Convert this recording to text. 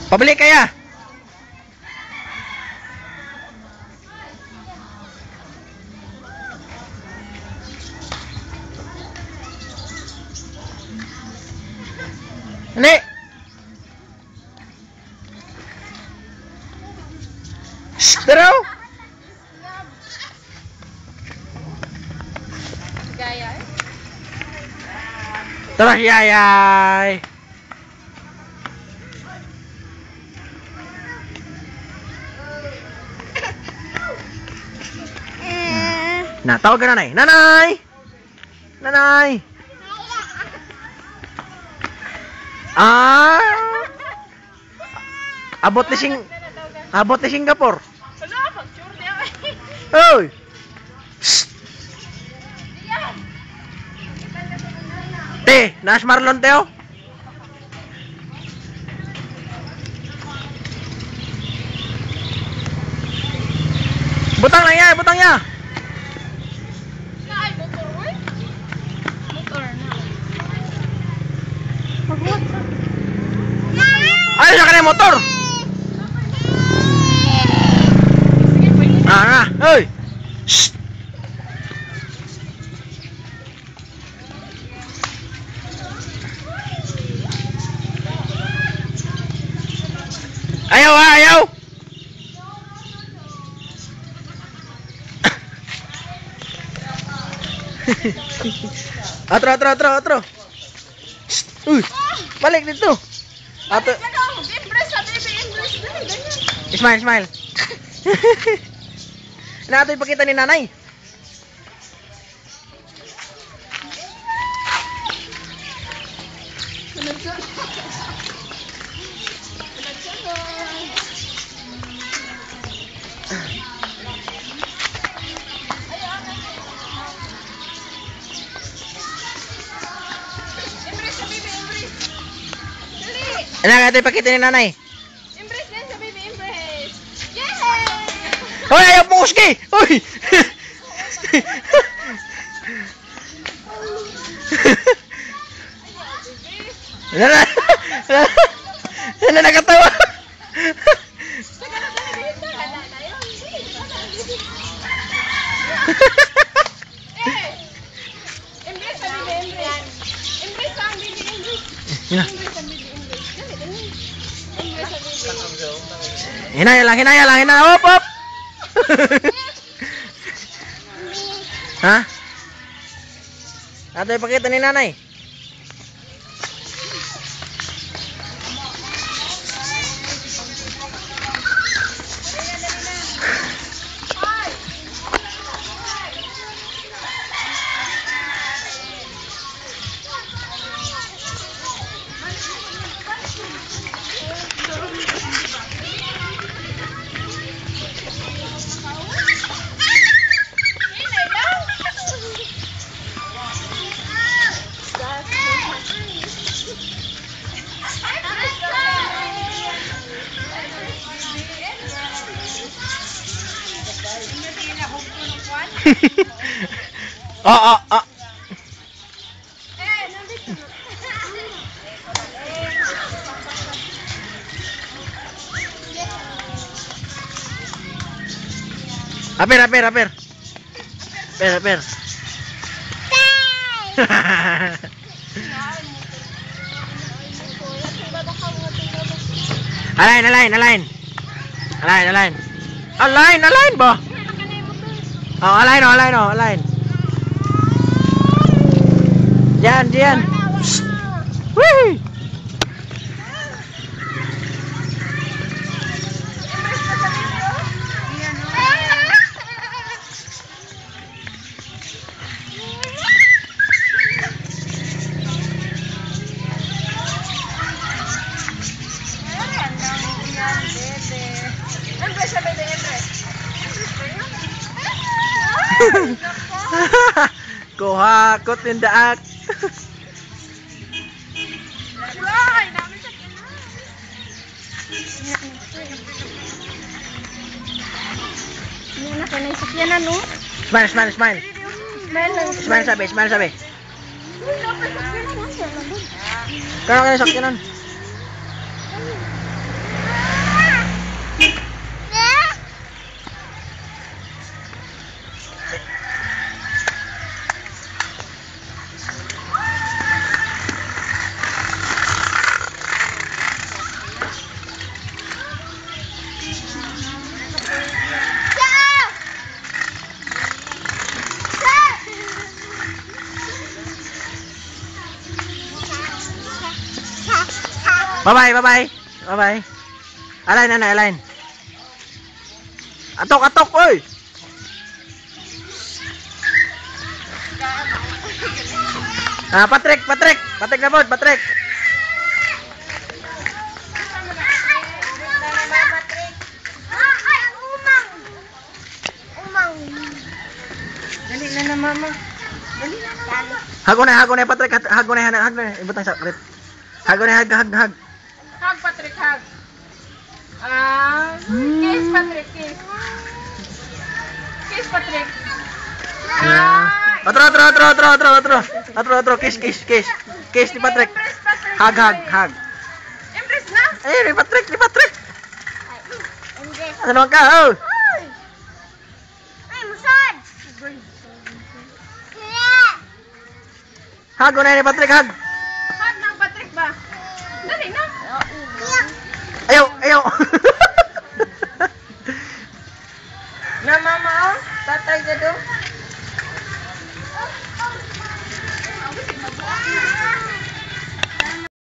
Pabili kaya. Ini. Pero. Gaya eh. Terus yayay. Nah, tawag ka nanay. Nanay! Nanay! Abot ni Singapore. Ano? Pag-sure niya eh. Hoy! Te, naas Marlon Teo. Butang lang ya, butang ya. Ay, motor eh. Motor na. Ayo sa kanang motor. Ah, hoy. Shh. Ayaw, ayaw. Atro. Balik dito. Atro. Smile. Nah, ito ipakita ni nanay. Nah, ito ipakita ni nanay. Embrace din sa baby, embrace. Yay! Hoy, ayaw po uski! Hoy! Ano nakatawa? Embrace sa baby, embrace. Embrace sa baby, embrace. Embrace sa baby, embrace. Embrace sa baby. Hinaya lang. Hop! Ha? Ato ipakita ni nanay. Oh. Aper. Alain ba? Oh, alain. Diyan. Wih. Kuhakot in the act. Smile. Smile sabi. Kano ka na sakyanan? Bye-bye, bye-bye. Bye-bye. Alain, nanay, alain. Atok, atok, oy! Patrick, Patrick! Patrick na bod, Patrick! Dali na na, mama. Dali na na. Hago na, Patrick. Hago na. Ibutang sa kret. Hago na, hag. Hug, Patrick, hug. Kiss, Patrick, kiss. Kiss, Patrick. Otro. Kiss. Kiss ni Patrick. Embrace, Patrick. Hag. Embrace na. Ni Patrick. Embrace. Ano naman ka, oh? Ay, musad. Hago na ni Patrick, hag. Hug ng Patrick ba? Dali na. Ayaw.